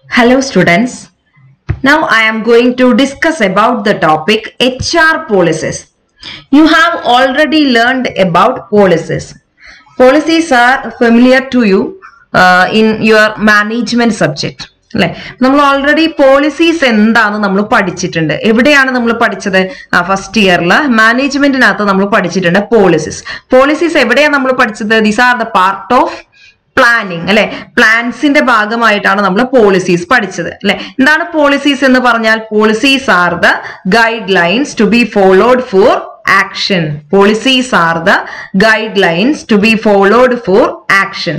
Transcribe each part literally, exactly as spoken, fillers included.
Hello students. Now I am going to discuss about the topic H R policies. You have already learned about policies. Policies are familiar to you uh, in your management subject. നമ്മൾ already policies എന്താണെന്ന് നമ്മൾ പഠിച്ചിട്ടുണ്ട്. എവിടെയാണ് നമ്മൾ പഠിച്ചത്? First ഇയറിൽ മാനേജ്മെന്റിനകത്ത് നമ്മൾ പഠിച്ചിട്ടുണ്ട് പോളിസീസ്. പോളിസീസ് എവിടെയാണ് നമ്മൾ പഠിച്ചത്? These are the part of planning അല്ലെ, പ്ലാൻസിന്റെ ഭാഗമായിട്ടാണ് നമ്മൾ പോളിസീസ് പഠിച്ചത് അല്ലെ. എന്താണ് പോളിസീസ് എന്ന് പറഞ്ഞാൽ? Policies are the guidelines to be followed for action. Policies are the guidelines to be followed for action.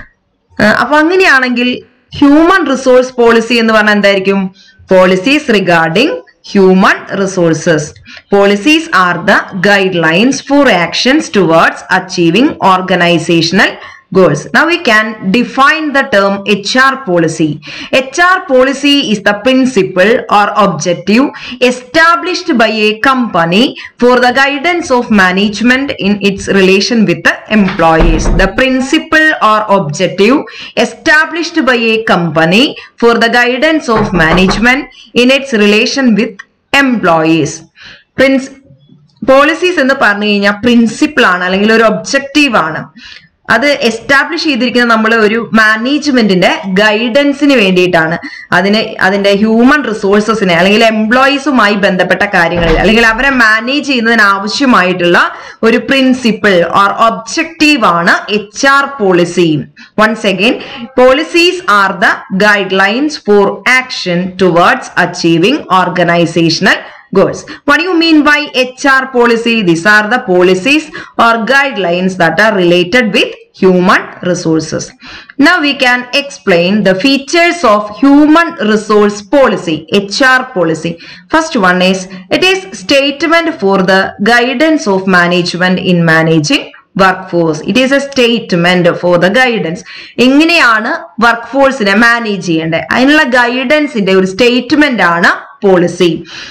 അപ്പൊ അങ്ങനെയാണെങ്കിൽ ഹ്യൂമൻ റിസോഴ്സ് പോളിസി എന്ന് പറഞ്ഞാൽ എന്തായിരിക്കും? Policies regarding human resources. Policies are the guidelines for actions towards achieving organizational goals. Now we can define the term H R policy. H R policy is the principle or objective established by a company for the guidance of management in its relation with the employees. The principle or objective established by a company for the guidance of management in its relation with employees. Prince policies എന്ന് പറഞ്ഞു കഴിഞ്ഞാൽ principle ആണ് അല്ലെങ്കിൽ ഒരു objective ആണ്. അത് establish ചെയ്തിരിക്കുന്നത് നമ്മൾ ഒരു മാനേജ്മെന്റിന്റെ ഗൈഡൻസിന് വേണ്ടിയിട്ടാണ്. അതിന് അതിന്റെ ഹ്യൂമൻ റിസോഴ്സസിനെ അല്ലെങ്കിൽ എംപ്ലോയീസുമായി ബന്ധപ്പെട്ട കാര്യങ്ങളിൽ അല്ലെങ്കിൽ അവരെ മാനേജ് ചെയ്യുന്നതിന് ആവശ്യമായിട്ടുള്ള ഒരു പ്രിൻസിപ്പിൾ ഓർ ഒബ്ജക്റ്റീവ് ആണ് H R policy. Once again, policies are the guidelines for action towards achieving organisational goals. What do you mean by H R policy? These are the policies or guidelines that are related with human resources. Now we can explain the features of human resource policy, H R policy. First one is, it is statement for the guidance of management in managing workforce. It is a statement for the guidance. എങ്ങനെയാണ് work ഫോഴ്സിനെ manage ചെയ്യേണ്ടത് അതിനുള്ള ഗൈഡൻസിന്റെ ഒരു statement ആണ് policy.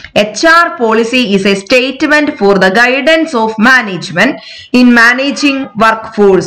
H R policy is a statement for the guidance of management in managing workforce.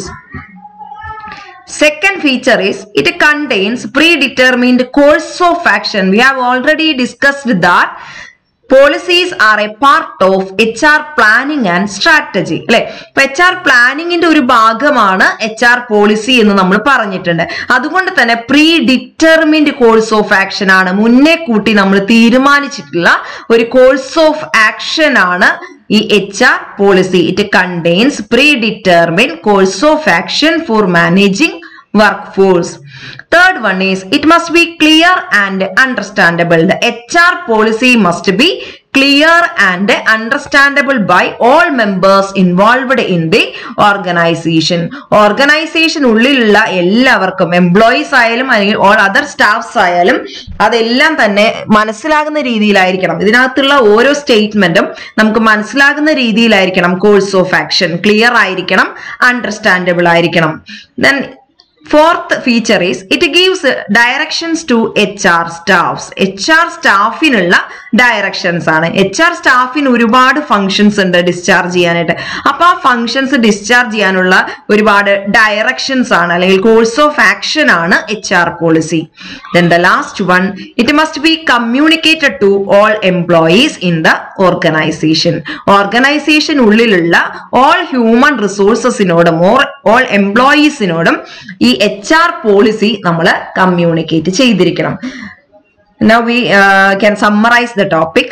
Second feature is, it contains predetermined course of action. We have already discussed that policies are a part of H R planning and strategy. അല്ലെ, ഇപ്പൊ H R പ്ലാനിങ്ങിന്റെ ഒരു ഭാഗമാണ് H R policy എന്ന് നമ്മൾ പറഞ്ഞിട്ടുണ്ട്. അതുകൊണ്ട് തന്നെ predetermined course of action ആണ്, മുന്നേ കൂട്ടി നമ്മൾ തീരുമാനിച്ചിട്ടുള്ള ഒരു കോഴ്സ് ഓഫ് ആക്ഷൻ ആണ് ഈ H R policy. It contains predetermined course of action for managing workforce. Third one is, it must be clear and understandable. The H R policy must be clear and understandable by all members involved in the organization. Organization ഉള്ളിലുള്ള എല്ലാവർക്കും, employees ആയാലും അല്ലെങ്കിൽ all other staffs ആയാലും അതെല്ലാം തന്നെ മനസ്സിലാകുന്ന രീതിയിലായിരിക്കണം. ഇതിനകത്തുള്ള ഓരോ സ്റ്റേറ്റ്മെന്റും നമുക്ക് മനസ്സിലാകുന്ന രീതിയിലായിരിക്കണം. കോഴ്സ് ഓഫ് ആക്ഷൻ ക്ലിയർ ആയിരിക്കണം, അണ്ടർസ്റ്റാൻഡബിൾ ആയിരിക്കണം. Then fourth feature is, it gives directions to H R staffs. H R സ്റ്റാഫിനുള്ള ഡയറക്ഷൻസ് ആണ്. എച്ച് ആർ സ്റ്റാഫിന് ഒരുപാട് ഫങ്ഷൻസ് ഉണ്ട് ഡിസ്ചാർജ് ചെയ്യാനായിട്ട്. അപ്പൊ ആ ഫങ്ഷൻസ് ഡിസ്ചാർജ് ചെയ്യാനുള്ള ഒരുപാട് ഡയറക്ഷൻസ് ആണ് അല്ലെങ്കിൽ കോഴ്സ് ഓഫ് ആക്ഷൻ ആണ് H R policy. Then the last one, it must be communicated to all employees in the organization. Organisation ഉള്ളിലുള്ള ഓൾ ഹ്യൂമൻ റിസോഴ്സസിനോടും ഓൾ എംപ്ലോയീസിനോടും ഈ എച്ച് ആർ പോളിസി നമ്മൾ കമ്മ്യൂണിക്കേറ്റ് ചെയ്തിരിക്കണം. Now we uh, can summarize the topic.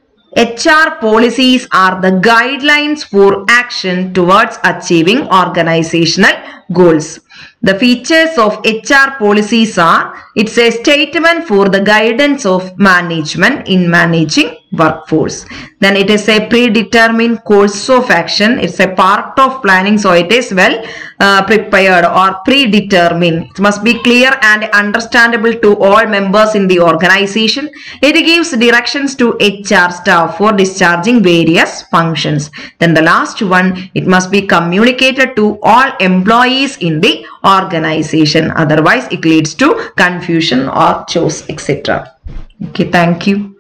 H R policies are the guidelines for action towards achieving organizational goals. The features of H R policies are, it's a statement for the guidance of management in managing workforce. Then it is a predetermined course of action. It's a part of planning, so it is well uh, prepared or predetermined. It must be clear and understandable to all members in the organization. It gives directions to H R staff for discharging various functions. Then the last one, it must be communicated to all employees in the organization. Otherwise it leads to confusion or chores, et cetera. Okay, thank you.